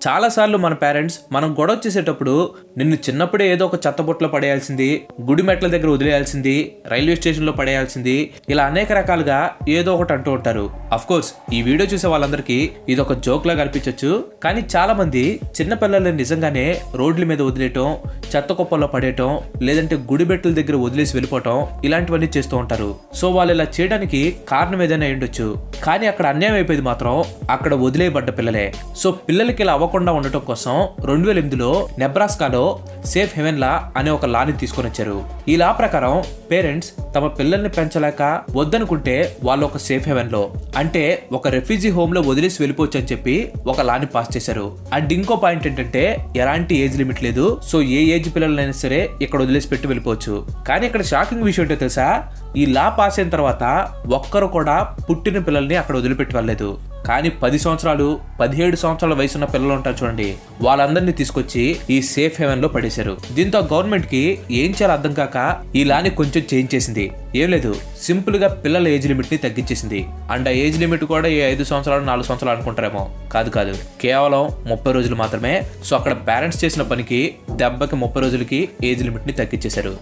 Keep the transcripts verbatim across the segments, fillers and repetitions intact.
చాలా సార్లు మన పేరెంట్స్ మనం గొడవ చేసేటప్పుడు నిన్ను చిన్నప్పుడే ఏదో ఒక చెత్తబుట్టలో పడేయాల్సింది, గుడి మెట్ల దగ్గర వదిలేయాల్సింది, రైల్వే స్టేషన్ లో పడేయాల్సింది, ఇలా అనేక రకాలుగా ఏదో ఒకటి అంటూ ఉంటారు. అఫ్ కోర్స్ ఈ వీడియో చూసే వాళ్ళందరికీ ఇది ఒక జోక్ లాగా అనిపించవచ్చు. కానీ చాలా మంది చిన్న పిల్లల్ని నిజంగానే రోడ్ల మీద వదిలేయటం, చెత్త కుప్పల్లో పడేయటం, లేదంటే గుడి మెట్ల దగ్గర వదిలేసి వెళ్ళిపోవటం ఇలాంటివన్నీ చేస్తూ ఉంటారు. సో వాళ్ళు ఇలా చేయడానికి కారణం ఏదైనా ఉండొచ్చు. కానీ అక్కడ అన్యాయం అయిపోయింది మాత్రం అక్కడ వదిలేయబడ్డ పిల్లలే. సో పిల్లలకి ఇలా అవ్వకుండా ఉండటం కోసం రెండు వేల ఎనిమిదిలో నెబ్రాస్కాలో సేఫ్ హెవెన్ లా అనే ఒక లాని తీసుకొని వచ్చారు. ఈ లా ప్రకారం పేరెంట్స్ తమ పిల్లల్ని పెంచలేక వద్దనుకుంటే వాళ్ళు ఒక సేఫ్ హెవెన్ లో, అంటే ఒక రెఫ్యూజీ హోమ్ లో వదిలేసి వెళ్ళిపోవచ్చు అని చెప్పి ఒక లాని పాస్ చేశారు. అండ్ ఇంకో పాయింట్ ఏంటంటే ఎలాంటి ఏజ్ లిమిట్ లేదు. సో ఏ ఏజ్ పిల్లలైనా సరే ఇక్కడ వదిలేసి పెట్టి వెళ్ళిపోవచ్చు. కానీ ఇక్కడ షాకింగ్ విషయం ఏంటో తెలుసా, ఈ లా పాస్ అయిన తర్వాత ఒక్కరు కూడా పుట్టిన పిల్లల్ని అక్కడ వదిలిపెట్టి వెళ్ళలేదు. కానీ పది సంవత్సరాలు పదిహేడు సంవత్సరాల వయసున్న పిల్లలు ఉంటారు చూడండి, వాళ్ళందరినీ తీసుకొచ్చి ఈ సేఫ్ హెవెన్ లో పడేశారు. దీంతో గవర్నమెంట్ కి ఏం చేయాలో అర్థం కాక ఈ లాని కొంచెం చేంజ్ చేసింది. ఏం లేదు, సింపుల్ గా పిల్లల ఏజ్ లిమిట్ ని తగ్గించేసింది. అండ్ ఆ ఏజ్ లిమిట్ కూడా ఏ ఐదు సంవత్సరాలు నాలుగు సంవత్సరాలు అనుకుంటారేమో, కాదు కాదు కేవలం ముప్పై రోజులు మాత్రమే. సో అక్కడ పేరెంట్స్ చేసిన పనికి దెబ్బకి ముప్పై రోజులకి ఏజ్ లిమిట్ ని తగ్గించేశారు.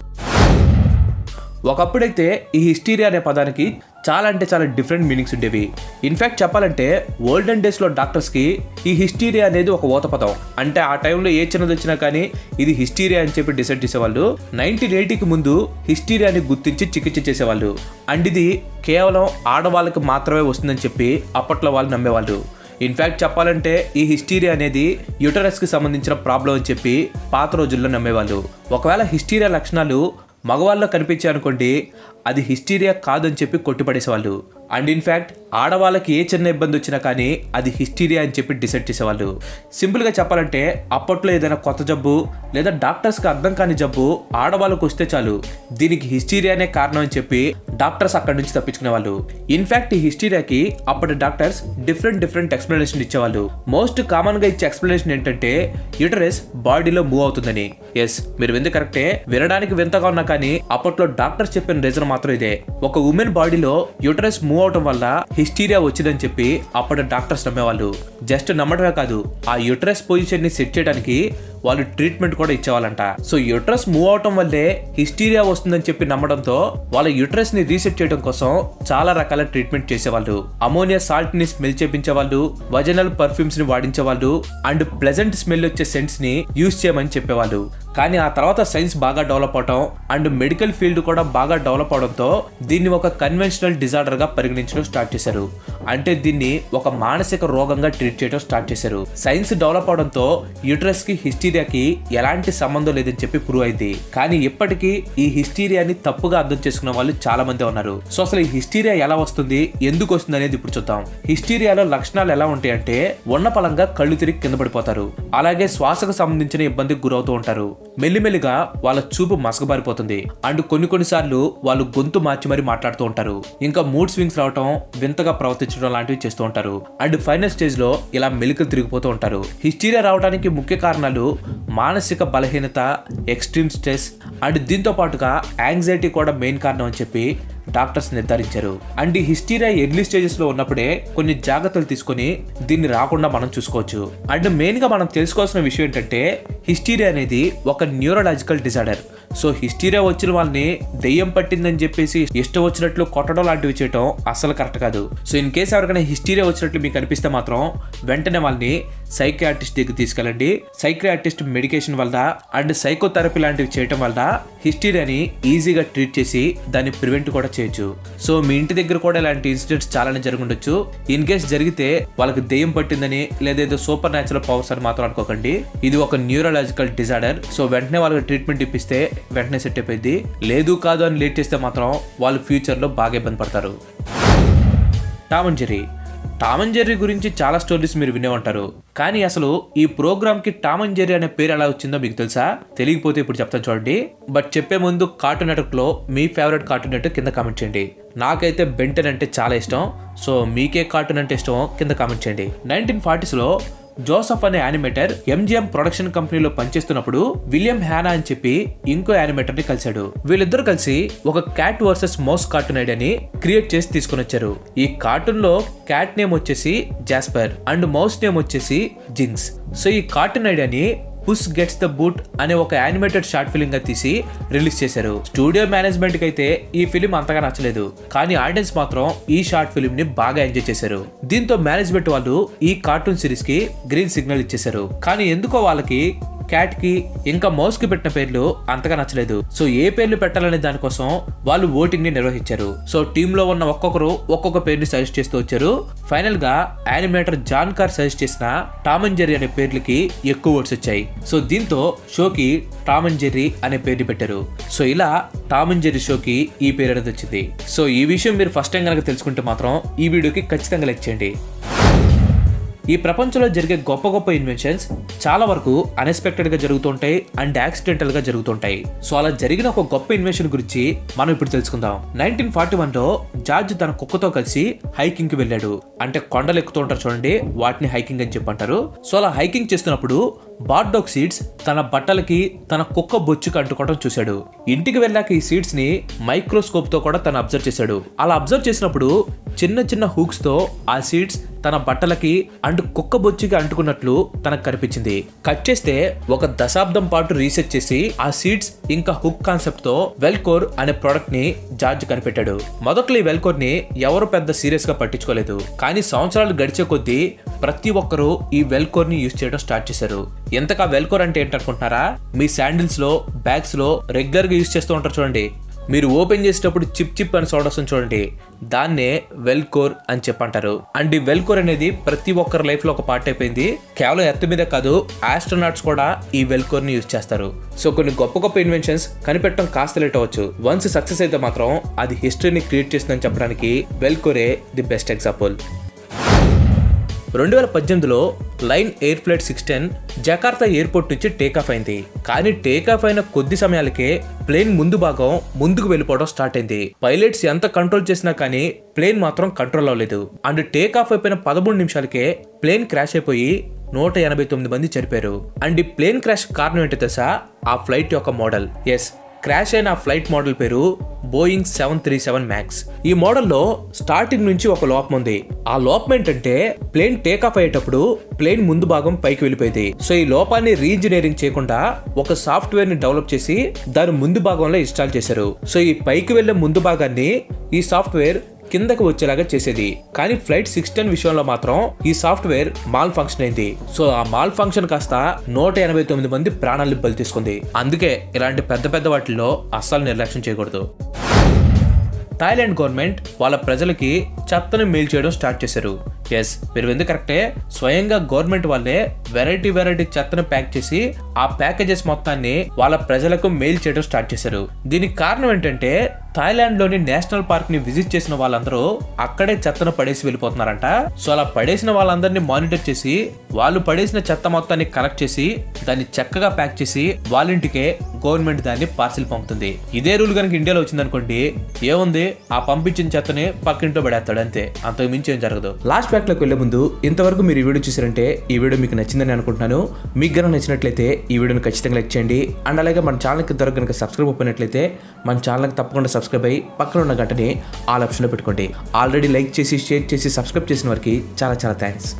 ఒకప్పుడైతే ఈ హిస్టీరియా అనే పదానికి చాలా అంటే చాలా డిఫరెంట్ మీనింగ్స్ ఉండేవి. ఇన్ఫాక్ట్ చెప్పాలంటే ఓల్డెన్ డేస్ లో డాక్టర్స్ కి ఈ హిస్టీరియా అనేది ఒక ఊత పదం. అంటే ఆ టైంలో ఏ చిన్నది వచ్చినా కానీ ఇది హిస్టీరియా అని చెప్పి డిసైడ్ చేసేవాళ్ళు. నైన్టీన్ ఎయిటీకి ముందు హిస్టీరియాని గుర్తించి చికిత్స చేసేవాళ్ళు. అండ్ ఇది కేవలం ఆడవాళ్ళకి మాత్రమే వస్తుందని చెప్పి అప్పట్లో వాళ్ళు నమ్మేవాళ్ళు. ఇన్ఫాక్ట్ చెప్పాలంటే ఈ హిస్టీరియా అనేది యూటరస్ కి సంబంధించిన ప్రాబ్లం అని చెప్పి పాత రోజుల్లో నమ్మేవాళ్ళు. ఒకవేళ హిస్టీరియా లక్షణాలు మగవాళ్ళలో కనిపించాయి అనుకోండి, అది హిస్టీరియా కాదని చెప్పి కొట్టిపడేసేవాళ్ళు. అండ్ ఇన్ఫాక్ట్ ఆడవాళ్ళకి ఏ చిన్న ఇబ్బంది వచ్చినా కానీ అది హిస్టీరియా అని చెప్పి డిసైడ్ చేసేవాళ్ళు. సింపుల్గా చెప్పాలంటే అప్పట్లో ఏదైనా కొత్త జబ్బు లేదా డాక్టర్స్కి అర్థం కాని జబ్బు ఆడవాళ్ళకు వస్తే చాలు, దీనికి హిస్టీరియానే కారణం అని చెప్పి డాక్టర్స్ అక్కడి నుంచి తప్పించుకునేవాళ్ళు. ఇన్ఫాక్ట్ ఈ హిస్టీరియాకి అప్పటి డాక్టర్స్ డిఫరెంట్ డిఫరెంట్ ఎక్స్ప్లెనేషన్ ఇచ్చేవాళ్ళు. మోస్ట్ కామన్ గా ఇచ్చే ఎక్స్ప్లెనేషన్ ఏంటంటే యూటరస్ బాడీలో మూవ్ అవుతుందని. ఎస్, మీరు వింది కరెక్టే. వినడానికి వింతగా ఉన్నా కానీ అప్పట్లో డాక్టర్స్ చెప్పిన రీజన్ మాత్రం ఇదే. ఒక ఉమెన్ బాడీలో యూటరస్ మూవ్ అవటం వల్ల హిస్టీరియా వచ్చిందని చెప్పి అప్పటి డాక్టర్స్ నమ్మేవాళ్ళు. జస్ట్ నమ్మడమే కాదు, ఆ యూటరస్ పొజిషన్ ని సెట్ చేయడానికి వాళ్ళు ట్రీట్మెంట్ కూడా ఇచ్చేవాళ్ళంట. సో యూటరస్ మూవ్ అవటం వల్లే హిస్టీరియా వస్తుందని చెప్పి నమ్మడంతో వాళ్ళ యూటరస్ ని రీసెట్ చేయడం కోసం చాలా రకాల ట్రీట్మెంట్ చేసేవాళ్ళు. అమోనియా సాల్ట్ ని స్మెల్ చేపించేవాళ్ళు, వజనల్ పర్ఫ్యూమ్స్ ని వాడించేవాళ్ళు, అండ్ ప్లెజెంట్ స్మెల్ వచ్చే సెంట్స్ ని యూజ్ చేయమని చెప్పేవాళ్ళు. కానీ ఆ తర్వాత సైన్స్ బాగా డెవలప్ అవటం అండ్ మెడికల్ ఫీల్డ్ కూడా బాగా డెవలప్ అవడంతో దీన్ని ఒక కన్వెన్షనల్ డిజార్డర్ గా పరిగణించడం స్టార్ట్ చేశారు. అంటే దీన్ని ఒక మానసిక రోగంగా ట్రీట్ చేయడం స్టార్ట్ చేశారు. సైన్స్ డెవలప్ అవడంతో యూటరస్ కి హిస్టీరియాకి ఎలాంటి సంబంధం లేదని చెప్పి ప్రూవ్ అయింది. కానీ ఇప్పటికీ ఈ హిస్టీరియాని తప్పుగా అర్థం చేసుకున్న వాళ్ళు చాలా మంది ఉన్నారు. సో అసలు ఈ హిస్టీరియా ఎలా వస్తుంది, ఎందుకు వస్తుంది అనేది ఇప్పుడు చూద్దాం. హిస్టీరియాలో లక్షణాలు ఎలా ఉంటాయంటే ఉన్న పలంగా కళ్ళు తిరిగి కింద పడిపోతారు, అలాగే శ్వాసకు సంబంధించిన ఇబ్బందికి గురవుతూ ఉంటారు, మెల్లిమెల్లిగా వాళ్ళ చూపు మసకబారిపోతుంది, అండ్ కొన్ని కొన్నిసార్లు వాళ్ళు గొంతు మార్చి మరీ మాట్లాడుతూ ఉంటారు, ఇంకా మూడ్ స్వింగ్స్ రావటం, వింతగా ప్రవర్తించడం లాంటివి చేస్తూ ఉంటారు, అండ్ ఫైనల్ స్టేజ్ లో ఇలా మెలికలు తిరిగిపోతూ ఉంటారు. హిస్టీరియా రావడానికి ముఖ్య కారణాలు మానసిక బలహీనత, ఎక్స్ట్రీమ్ స్ట్రెస్, అండ్ దీంతో పాటుగా యాంగ్జైటీ కూడా మెయిన్ కారణం అని చెప్పి డాక్టర్స్ నిర్ధారించారు. అండ్ ఈ హిస్టీరియా ఎర్లీ స్టేజెస్ లో ఉన్నప్పుడే కొన్ని జాగ్రత్తలు తీసుకొని దీన్ని రాకుండా మనం చూసుకోవచ్చు. అండ్ మెయిన్ గా మనం తెలుసుకోవాల్సిన విషయం ఏంటంటే హిస్టీరియా అనేది ఒక న్యూరలాజికల్ డిజార్డర్. సో హిస్టీరియా వచ్చిన వాళ్ళని దెయ్యం పట్టిందని చెప్పేసి ఇష్టం వచ్చినట్లు కొట్టడం లాంటివి చేయటం అసలు కరెక్ట్ కాదు. సో ఇన్ కేసు ఎవరికైనా హిస్టీరియా వచ్చినట్లు మీకు అనిపిస్తే మాత్రం వెంటనే వాళ్ళని సైకియాట్రిస్ట్ దగ్గర తీసుకెళ్ళండి. సైకియాట్రిస్ట్ మెడికేషన్ వల్ల అండ్ సైకోథెరపీ లాంటివి చేయటం వల్ల హిస్టీరియాని ఈజీగా ట్రీట్ చేసి దాన్ని ప్రివెంట్ కూడా చేయొచ్చు. సో మీ ఇంటి దగ్గర కూడా ఇలాంటి ఇన్సిడెంట్స్ చాలానే జరుగుండొచ్చు. ఇన్ కేస్ జరిగితే వాళ్ళకి దెయ్యం పట్టిందని లేదా ఏదో సూపర్ న్యాచురల్ పవర్స్ అని మాత్రం అనుకోకండి. ఇది ఒక న్యూరలాజికల్ డిజార్డర్. సో వెంటనే వాళ్ళకి ట్రీట్మెంట్ ఇప్పిస్తే వెంటనే సెట్ అయిపోయింది. లేదు కాదు అని లేట్ చేస్తే మాత్రం వాళ్ళు ఫ్యూచర్ లో బాగా ఇబ్బంది పడతారు. Tom and Jerry Tom and Jerry గురించి చాలా స్టోరీస్ మీరు వినే ఉంటారు. కానీ అసలు ఈ ప్రోగ్రామ్ కి టామ్ అండ్ జెర్రీ అనే పేరు ఎలా వచ్చిందో మీకు తెలుసా? తెలియకపోతే ఇప్పుడు చెప్తాను చూడండి. బట్ చెప్పే ముందు కార్టూన్ నెట్వర్క్ లో మీ ఫేవరెట్ కార్టూన్ నెట్వర్క్ కింద కామెంట్ చేయండి. నాకైతే బెంటెన్ అంటే చాలా ఇష్టం. సో మీకే కార్టూన్ అంటే ఇష్టమో కింద కామెంట్ చేయండి. నైన్టీన్ ఫార్టీస్ లో జోసఫ్ అనే యానిమేటర్ ఎంజిఎం ప్రొడక్షన్ కంపెనీలో పనిచేస్తున్నప్పుడు విలియం హ్యానా అని చెప్పి ఇంకో యానిమేటర్ ని కలిశాడు. వీళ్ళిద్దరు కలిసి ఒక క్యాట్ వర్సెస్ మౌస్ కార్టూన్ ఐడియాని క్రియేట్ చేసి తీసుకుని వచ్చారు. ఈ కార్టూన్ లో క్యాట్ నేమ్ వచ్చేసి జాస్పర్ అండ్ మౌస్ నేమ్ వచ్చేసి జింక్స్. సో ఈ కార్టూన్ ఐడియాని పుస్ గెట్స్ ద బూట్ అనే ఒక యానిమేటెడ్ షార్ట్ ఫిల్మ్ గా తీసి రిలీజ్ చేశారు. స్టూడియో మేనేజ్మెంట్ కి అయితే ఈ ఫిలిం అంతగా నచ్చలేదు, కానీ ఆడియన్స్ మాత్రం ఈ షార్ట్ ఫిల్మ్ ని బాగా ఎంజాయ్ చేశారు. దీంతో మేనేజ్మెంట్ వాళ్ళు ఈ కార్టూన్ సిరీస్ కి గ్రీన్ సిగ్నల్ ఇచ్చేశారు. కానీ ఎందుకో వాళ్ళకి క్యాట్ కి ఇంకా మౌస్ కి పెట్టిన పేర్లు అంతగా నచ్చలేదు. సో ఏ పేర్లు పెట్టాలనే దానికోసం వాళ్ళు ఓటింగ్ ని నిర్వహించారు. సో టీమ్ లో ఉన్న ఒక్కొక్కరు ఒక్కొక్క పేరుని సజెస్ట్ చేస్తూ వచ్చారు. ఫైనల్ గా యానిమేటర్ జాన్ కార్ సజెస్ట్ చేసిన టామ్ అండ్ జెర్రీ అనే పేర్లకి ఎక్కువ ఓట్స్ వచ్చాయి. సో దీంతో షోకి టామ్ అండ్ జెర్రీ అనే పేరుని పెట్టారు. సో ఇలా టామ్ అండ్ జెర్రీ షోకి ఈ పేరు అనేది వచ్చింది. సో ఈ విషయం మీరు ఫస్ట్ టైం కనుక తెలుసుకుంటే మాత్రం ఈ వీడియోకి ఖచ్చితంగా లైక్ చేయండి. ఈ ప్రపంచంలో జరిగే గొప్ప గొప్ప ఇన్వెన్షన్స్ చాలా వరకు అన్ఎక్స్పెక్టెడ్ గా జరుగుతుంటాయి అండ్ యాక్సిడెంటల్ గా జరుగుతుంటాయి. సో అలా జరిగిన ఒక గొప్ప ఇన్వెన్షన్ గురించి మనం ఇప్పుడు తెలుసుకుందాం. నైన్టీన్ ఫార్టీ వన్ లో జార్జ్ తన కుక్కతో కలిసి హైకింగ్ కి వెళ్ళాడు. అంటే కొండలు ఎక్కుతూ ఉంటారు చూడండి, వాటిని హైకింగ్ అని చెప్పంటారు. సో అలా హైకింగ్ చేస్తున్నప్పుడు బార్డాక్ సీడ్స్ తన బట్టలకి తన కుక్క బొచ్చుకి అంటుకోవడం చూశాడు. ఇంటికి వెళ్ళాక ఈ సీడ్స్ ని మైక్రోస్కోప్ తో కూడా తను అబ్జర్వ్ చేశాడు. అలా అబ్జర్వ్ చేసినప్పుడు చిన్న చిన్న హూక్స్ తో ఆ సీడ్స్ తన బట్టలకి అండ్ కుక్క బొచ్చుకి అంటుకున్నట్లు తనకు కనిపించింది. కట్ చేస్తే ఒక దశాబ్దం పాటు రీసెర్చ్ చేసి ఆ సీడ్స్ ఇంకా హుక్ కాన్సెప్ట్ తో వెల్కోర్ అనే ప్రొడక్ట్ ని జార్జ్ కనిపెట్టాడు. మొదట్లో ఈ వెల్కోర్ ని ఎవరు పెద్ద సీరియస్ గా పట్టించుకోలేదు, కానీ సంవత్సరాలు గడిచే కొద్దీ ప్రతి ఒక్కరూ ఈ వెల్కోర్ ని యూజ్ చేయడం స్టార్ట్ చేశారు. ఎంతగా వెల్కోర్ అంటే ఏంటనుకుంటున్నారా? మీ శాండిల్స్ లో బ్యాగ్స్ లో రెగ్యులర్ గా యూజ్ చేస్తూ ఉంటారు చూడండి, మీరు ఓపెన్ చేసేటప్పుడు చిప్ చిప్ అని సౌండ్ వస్తుంది చూడండి, దాన్నే వెల్కోర్ అని చెప్పంటారు. అండ్ ఈ వెల్కోర్ అనేది ప్రతి ఒక్కరి లైఫ్ లో ఒక పార్ట్ అయిపోయింది. కేవలం ఎర్త్ మీద కాదు, ఆస్ట్రోనాట్స్ కూడా ఈ వెల్కోర్ ని యూజ్ చేస్తారు. సో కొన్ని గొప్ప గొప్ప ఇన్వెన్షన్స్ కనిపెట్టడం కాస్త లేట్ అవ్వచ్చు, వన్స్ సక్సెస్ అయితే మాత్రం అది హిస్టరీని క్రియేట్ చేస్తుందని చెప్పడానికి వెల్కోరే ది బెస్ట్ ఎగ్జాంపుల్. రెండు వేల పద్దెనిమిదిలో Lion Air flight six ten Jakarta airport నుంచి టేకాఫ్ అయింది. కానీ టేకాఫ్ అయిన కొద్ది సమయాలకే ప్లేన్ ముందు భాగం ముందుకు వెళ్ళిపోవడం స్టార్ట్ అయింది. పైలట్స్ ఎంత కంట్రోల్ చేసినా కానీ ప్లేన్ మాత్రం కంట్రోల్ అవ్వలేదు. అండ్ టేకాఫ్ అయిపోయిన పదమూడు నిమిషాలకే ప్లేన్ క్రాష్ అయిపోయి నూట ఎనభై తొమ్మిది మంది చనిపోయారు. అండ్ ఈ ప్లేన్ క్రాష్ కారణం ఏంటో తెలుసా? ఆ ఫ్లైట్ యొక్క మోడల్. ఎస్, క్రాష్ అయిన ఆ ఫ్లైట్ మోడల్ పేరు Boeing seven three seven max. ఈ మోడల్లో స్టార్టింగ్ నుంచి ఒక లోపం ఉంది. ఆ లోపం ఏంటంటే ప్లేన్ టేక్ ఆఫ్ అయ్యేటప్పుడు ప్లేన్ ముందు భాగం పైకి వెళ్ళిపోయింది. సో ఈ లోపాన్ని రీఇంజనీరింగ్ చేయకుండా ఒక సాఫ్ట్వేర్ ని డెవలప్ చేసి దాని ముందు భాగంలో ఇన్స్టాల్ చేశారు. సో ఈ పైకి వెళ్లే ముందు భాగాన్ని ఈ సాఫ్ట్వేర్ కిందకు వచ్చేలాగా చేసేది. కానీ ఫ్లైట్ సిక్స్ టెన్ విషయంలో మాత్రం ఈ సాఫ్ట్వేర్ మాల్ ఫంక్షన్ అయింది. సో ఆ మాల్ ఫంక్షన్ కాస్త నూట ఎనభై తొమ్మిది మంది ప్రాణాలు బలి తీసుకుంది. అందుకే ఇలాంటి పెద్ద పెద్ద వాటిల్లో అస్సలు నిర్లక్ష్యం చేయకూడదు. థాయిలాండ్ గవర్నమెంట్ వాళ్ళ ప్రజలకి చెత్తను మెయిల్ చేయడం స్టార్ట్ చేశారు. ఎస్, మీరు ఎందుకు కరెక్టే, స్వయంగా గవర్నమెంట్ వాళ్ళే వెరైటీ వెరైటీ చెత్తను ప్యాక్ చేసి ఆ ప్యాకేజెస్ మొత్తాన్ని వాళ్ళ ప్రజలకు మెయిల్ చేయడం స్టార్ట్ చేశారు. దీనికి కారణం ఏంటంటే థాయిలాండ్ లోని నేషనల్ పార్క్ ని విజిట్ చేసిన వాళ్ళందరూ అక్కడే చెత్తను పడేసి వెళ్ళిపోతున్నారంట. సో అలా పడేసిన వాళ్ళందరినీ మానిటర్ చేసి వాళ్ళు పడేసిన చెత్త మొత్తాన్ని కలెక్ట్ చేసి దాన్ని చక్కగా ప్యాక్ చేసి వాళ్ళ ఇంటికే గవర్నమెంట్ దాన్ని పార్సిల్ పంపుతుంది. ఇదే రూల్ కనుక ఇండియాలో వచ్చిందనుకోండి, ఏముంది, ఆ పంపించిన చెత్తని పక్కింట్లో పడేస్తాడు అంతే, అంతకు మించి ఏం జరగదు. లాస్ట్ ఫ్యాక్ట్ లోకి వెళ్లే ముందు ఇంతవరకు మీరు ఈ వీడియో చూసారంటే ఈ వీడియో మీకు నచ్చిందని అనుకుంటున్నాను. మీకు కనుక నచ్చినట్లయితే ఈ వీడియోని ఖచ్చితంగా లైక్ చేయండి. అండ్ అలాగే మన ఛానల్కి ఇంతవరకు కనుక సబ్స్క్రైబ్ అయినట్లయితే మన ఛానల్కి తప్పకుండా సబ్స్క్రైబ్ అయ్యి పక్కన ఉన్న గంటని ఆల్ ఆప్షన్లో పెట్టుకోండి. ఆల్రెడీ లైక్ చేసి షేర్ చేసి సబ్స్క్రైబ్ చేసిన వారికి చాలా చాలా థ్యాంక్స్.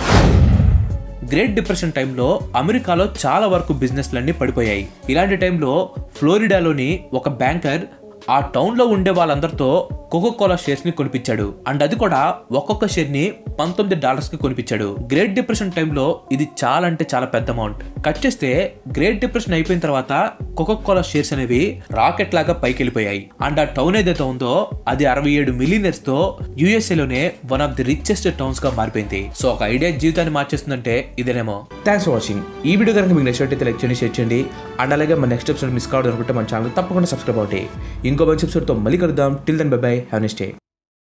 గ్రేట్ డిప్రెషన్ టైంలో అమెరికాలో చాలా వరకు బిజినెస్లన్నీ పడిపోయాయి. ఇలాంటి టైంలో ఫ్లోరిడాలోని ఒక బ్యాంకర్ ఆ టౌన్ లో ఉండే వాళ్ళందరితో కోకో కోలా షేర్స్ ని కొనిపించాడు. అండ్ అది కూడా ఒక్కొక్క షేర్ ని పంతొమ్మిది డాలర్స్ కి కొనిపించాడు. గ్రేట్ డిప్రెషన్ టైంలో ఇది చాలా అంటే చాలా పెద్ద అమౌంట్. కట్ చేస్తే గ్రేట్ డిప్రెషన్ అయిపోయిన తర్వాత కోకో కోలా షేర్స్ అనేవి రాకెట్ లాగా పైకి వెళ్ళిపోయాయి. అండ్ ఆ టౌన్ ఏదైతే ఉందో అది అరవై ఏడు మిలియనర్స్ తో యూఎస్ఏ లోనే one of the richest towns గా మారిపోయింది. సో ఒక ఐడియా జీవితాన్ని మార్చేస్తుందంటే ఇదేనేమో. Thanks for watching. ఈ వీడియో కనుక మీకు నచ్చినట్లయితే లైక్ చేయండి, షేర్ చేయండి. అండ్ అలాగే మన నెక్స్ట్ ఎపిసోడ్ మిస్ కావడం అనుకుంటే మన ఛానల్ తప్పకుండా సబ్స్క్రైబ్ అవుతాయి. ఇంకో మంచి ఎపిసోడ్ తో మళ్ళీ కలుద్దాం. Till then bye bye. Have a nice day.